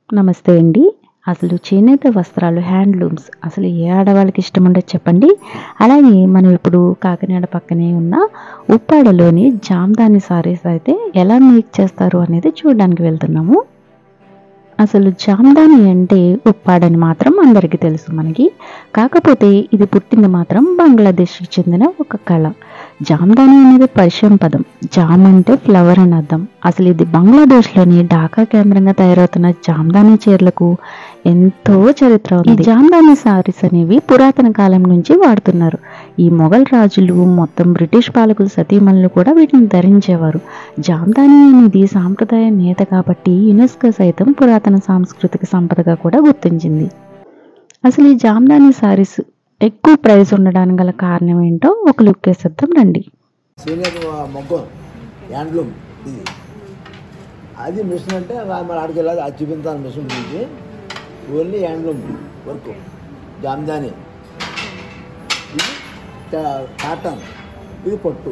నమస్తే అండి. అసలు చేనేత వస్త్రాలు, హ్యాండ్లూమ్స్ అసలు ఏ ఆడవాళ్ళకి ఇష్టం ఉండదు చెప్పండి. అలాగే మనం ఇప్పుడు కాకినాడ పక్కనే ఉన్న ఉప్పాడలోని జామ్దాని సారీస్ అయితే ఎలా మేక్ చేస్తారు అనేది చూడడానికి వెళ్తున్నాము. అసలు జామ్దాని అంటే ఉప్పాడని మాత్రం అందరికీ తెలుసు మనకి. కాకపోతే ఇది పుట్టింది మాత్రం బంగ్లాదేశ్‌కి చెందిన ఒక కళ. జామ్దాని అనేది పర్షియన్ పదం. జామ్ అంటే ఫ్లవర్ అని అర్థం. అసలు ఇది బంగ్లాదేశ్‌లోని ఢాకా కేంద్రంగా తయారవుతున్న జామ్దాని చీరలకు ఎంతో చరిత్ర ఉంది. ఈ జామ్దాని సారీస్ అనేవి పురాతన కాలం నుంచి వాడుతున్నారు. ఈ మొఘల్ రాజులు, మొత్తం బ్రిటిష్ పాలకులు, సతీమణులు కూడా వీటిని ధరించేవారు. జామ్దాని అనేది సాంప్రదాయ నేత కాబట్టి యునెస్కో సైతం పురాతన సాంస్కృతిక సంపదగా కూడా గుర్తించింది. అసలు ఈ జామ్దాని సారీస్ ఎక్కువ ప్రైస్ ఉండడానికి గల కారణం ఏంటో ఒక లుక్ వేసేద్దాం రండి. మొగ్గం హ్యాండ్లూమ్ ఇది అది మిషన్ అంటే మరి ఆడికి వెళ్ళాలి, అది చూపించాలి మిషన్ గురించి. Only handloom work Jamdani. ఇది కాటన్, ఇది పట్టు.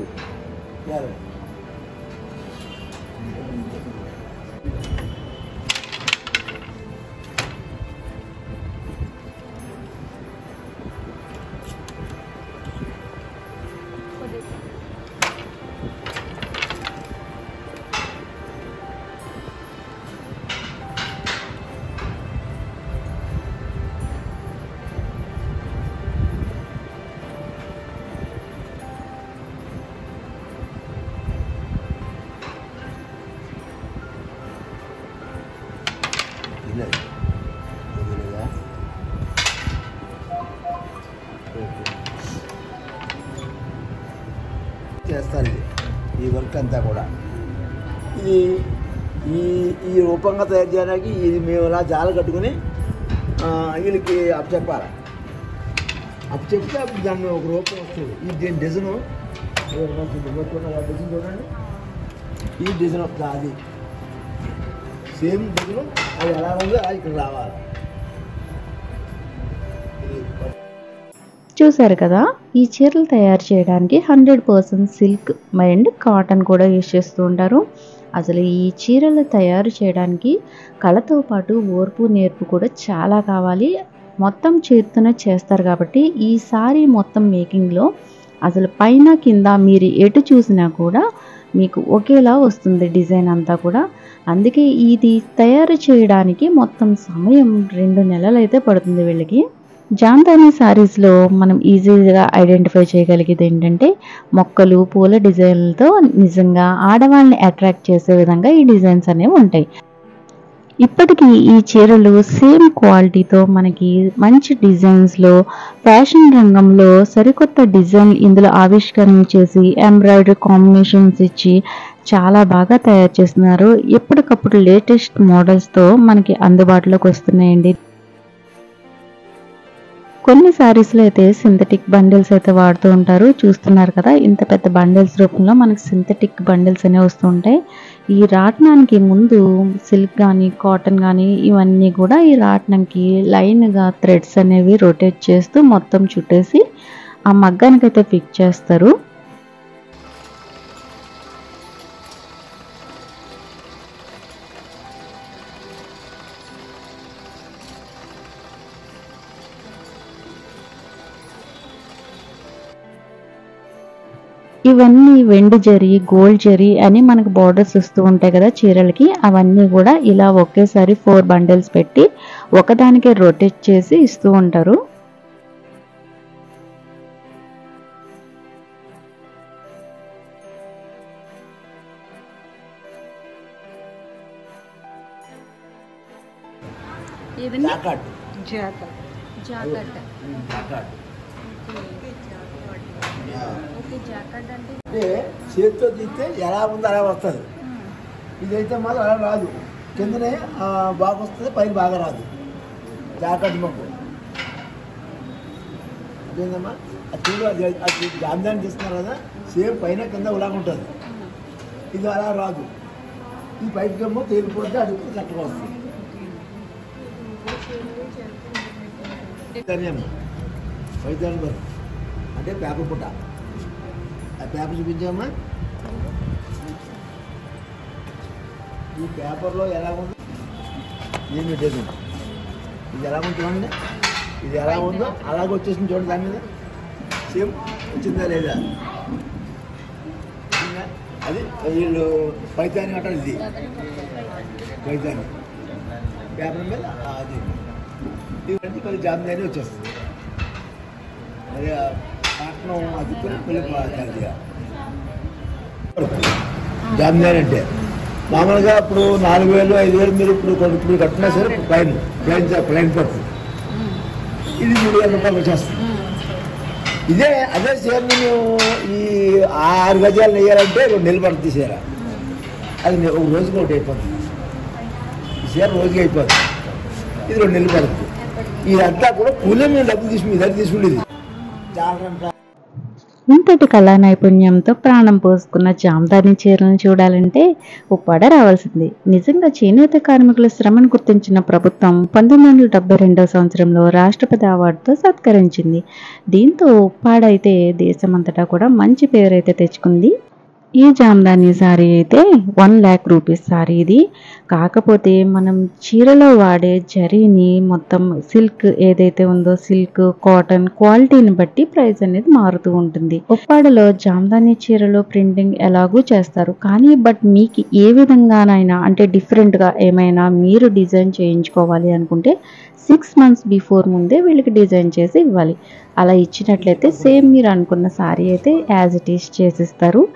చేస్తారు ఈ వర్క్ అంతా కూడా. ఇది ఈ ఈ రూపంగా తయారు చేయడానికి ఇది మేము ఇలా జాల కట్టుకుని వీళ్ళకి అప్పచెప్పాలి. అప్పచెప్తే అప్పుడు దాన్ని ఒక రూపం వస్తుంది. ఈ దీని డిజైను డిజైన్ చూడండి. ఈ డిజైన్ అది సేమ్ డిజైన్, అది ఎలా ఉందో అది ఇక్కడ రావాలి. చూసారు కదా, ఈ చీరలు తయారు చేయడానికి 100% సిల్క్ అండ్ కాటన్ కూడా యూజ్ చేస్తూ ఉంటారు. అసలు ఈ చీరలు తయారు చేయడానికి కళతో పాటు ఓర్పు, నేర్పు కూడా చాలా కావాలి. మొత్తం చేత్తోనే చేస్తారు కాబట్టి ఈ సారీ మొత్తం మేకింగ్లో అసలు పైన కింద మీరు ఎటు చూసినా కూడా మీకు ఒకేలా వస్తుంది డిజైన్ అంతా కూడా. అందుకే ఇది తయారు చేయడానికి మొత్తం సమయం 2 నెలలు అయితే పడుతుంది వీళ్ళకి. జామ్దాని సారీస్లో మనం ఈజీగా ఐడెంటిఫై చేయగలిగేది ఏంటంటే మొక్కలు, పూల డిజైన్లతో నిజంగా ఆడవాళ్ళని అట్రాక్ట్ చేసే విధంగా ఈ డిజైన్స్ అనేవి ఉంటాయి. ఇప్పటికీ ఈ చీరలు సేమ్ క్వాలిటీతో మనకి మంచి డిజైన్స్లో ఫ్యాషన్ రంగంలో సరికొత్త డిజైన్ ఇందులో ఆవిష్కరణ చేసి ఎంబ్రాయిడరీ కాంబినేషన్స్ ఇచ్చి చాలా బాగా తయారు చేస్తున్నారు. ఎప్పటికప్పుడు లేటెస్ట్ మోడల్స్తో మనకి అందుబాటులోకి వస్తున్నాయండి. కొన్ని శారీస్లో అయితే సింథటిక్ బండిల్స్ అయితే వాడుతూ ఉంటారు. చూస్తున్నారు కదా, ఇంత పెద్ద బండిల్స్ రూపంలో మనకి సింథటిక్ బండిల్స్ అనేవి వస్తూ ఉంటాయి. ఈ రాట్నానికి ముందు సిల్క్ కానీ కాటన్ కానీ ఇవన్నీ కూడా ఈ రాట్నంకి లైన్గా థ్రెడ్స్ అనేవి రొటేట్ చేస్తూ మొత్తం చుట్టేసి ఆ మగ్గానికి అయితే ఫిక్స్ చేస్తారు. ఇవన్నీ వెండి జరీ, గోల్డ్ జరీ అని మనకు బార్డర్స్ వస్తూ ఉంటాయి కదా చీరలకి. అవన్నీ కూడా ఇలా ఒకేసారి 4 బండిల్స్ పెట్టి ఒకదానికే రొటేట్ చేసి ఇస్తూ ఉంటారు. అంటే చేతితో తీస్తే ఎలా ఉందో అలా వస్తుంది. ఇదైతే మాత్రం అలా రాదు, కిందనే బాగా వస్తుంది, పైన బాగా రాదు. జాకెట్ మొక్క అదేందమ్మా, అది చూడు, అది జామ్దాని తీస్తున్నారు కదా, సేమ్ పైన కింద ఇలాగ ఉంటుంది. ఇది అలా రాదు, ఈ పైకేమో తేలిపోతే అది కరెక్ట్గా వస్తుంది. వైద్యాన్ని అంటే పేపర్ పుట్ట, ఆ పేపర్ చూపించామా, ఈ పేపర్లో ఎలా ఉంది నేను పెట్టేసాను. ఇది ఎలా ఉంటుందండి, ఇది ఎలా ఉందో అలాగే వచ్చేసింది చూడండి. దాని మీద సేమ్ వచ్చిందా లేదా అది వీళ్ళు పైతాని అంటారు. ఇది పైతాని పేపర్ మీద అది ఇది మళ్ళీ జామ్దాని వచ్చేస్తుంది. మరి పట్నం అతుక్కుని మళ్ళీ జామ్దాని అంటే మామూలుగా ఇప్పుడు 4,000 5,000 మీరు ఇప్పుడు కట్టినా సరే ప్లైన్ పడుతుంది. ఇది 3,000 రూపాయలు వచ్చేస్తుంది. అదే చీరని మేము ఈ 6 గజాలు నెయ్యాలంటే 2 నెలలు పడుతుంది చీర. అది ఒక రోజుకి ఒకటి అయిపోతుంది. ఈ చీర రోజుకి అయిపోతుంది. ఇది 2 నెలలు పడుతుంది. ఇదంతా కూడా కూలీ మేము డబ్బు మీ దగ్గర తీసుకునేది. ఇంతటి కళా నైపుణ్యంతో ప్రాణం పోసుకున్న జామ్దాని చీరలను చూడాలంటే ఉప్పాడ రావాల్సింది. నిజంగా చేనేత కార్మికుల శ్రమను గుర్తించిన ప్రభుత్వం 1972 సంవత్సరంలో రాష్ట్రపతి అవార్డుతో సత్కరించింది. దీంతో ఉప్పాడ అయితే దేశమంతటా కూడా మంచి పేరైతే తెచ్చుకుంది. ఈ జామ్దాని సారీ అయితే 1 lakh రూపీస్ సారీ ఇది. కాకపోతే మనం చీరలో వాడే జరీని మొత్తం సిల్క్ ఏదైతే ఉందో సిల్క్ కాటన్ క్వాలిటీని బట్టి ప్రైస్ అనేది మారుతూ ఉంటుంది. ఉప్పాడలో జామ్దాని చీరలో ప్రింటింగ్ ఎలాగూ చేస్తారు. కానీ మీకు ఏ విధంగానైనా అంటే డిఫరెంట్గా ఏమైనా మీరు డిజైన్ చేయించుకోవాలి అనుకుంటే 6 months బిఫోర్ ముందే వీళ్ళకి డిజైన్ చేసి ఇవ్వాలి. అలా ఇచ్చినట్లయితే సేమ్ మీరు అనుకున్న సారీ అయితే యాజ్ ఇట్ ఈస్ చేసిస్తారు.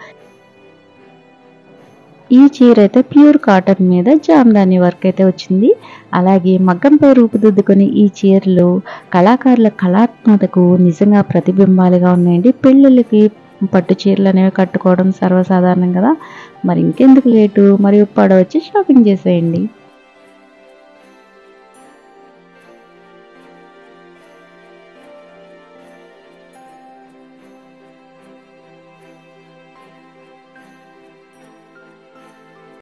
ఈ చీర అయితే ప్యూర్ కాటన్ మీద జామ్దాని వర్క్ అయితే వచ్చింది. అలాగే మగ్గంపై రూపుదిద్దుకొని ఈ చీరలు కళాకారుల కళాత్మకతకు నిజంగా ప్రతిబింబాలుగా ఉన్నాయండి. పెళ్ళిళ్ళకి పట్టు చీరలు అనేవి కట్టుకోవడం సర్వసాధారణం కదా. మరి ఇంకెందుకు లేటు, మరి ఉప్పాడ వచ్చి షాపింగ్ చేసేయండి.